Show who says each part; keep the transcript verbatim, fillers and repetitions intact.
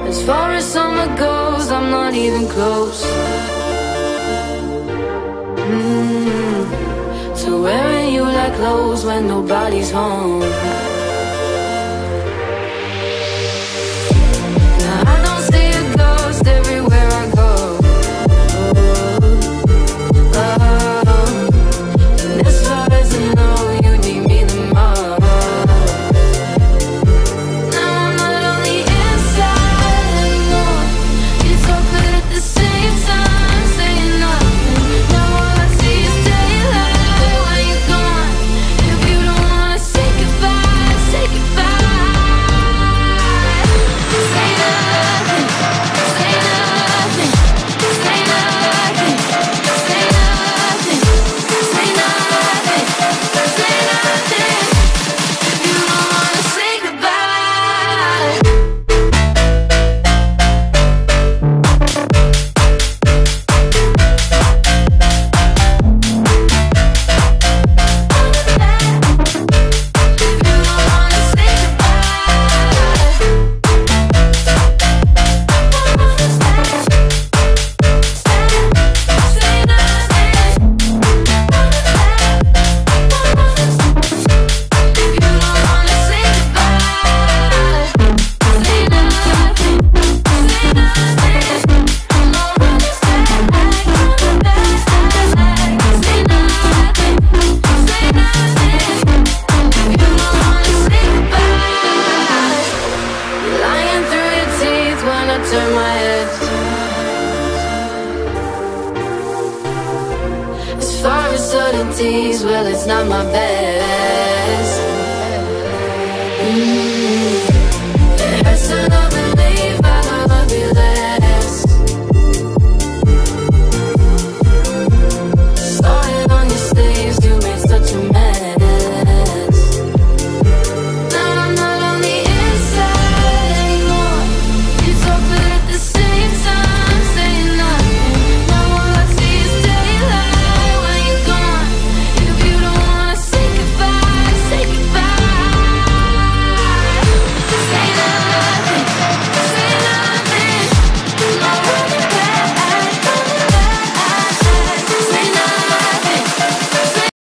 Speaker 1: As far as summer goes, I'm not even close. mm. To wearing you like clothes when nobody's home. Now I don't see a ghost everywhere I go. Oh, and as far as I know, you need me the most. Now I'm not on the inside anymore. You talk but at the same time saying nothing. Now all I see is daylight when you're gone. If you don't wanna say goodbye, say goodbye. Say nothing, say nothing, say nothing, say nothing, say nothing, say nothing. If you don't wanna say goodbye. Lying through your teeth when I turn my head. As far as certainties, well, it's not my bed.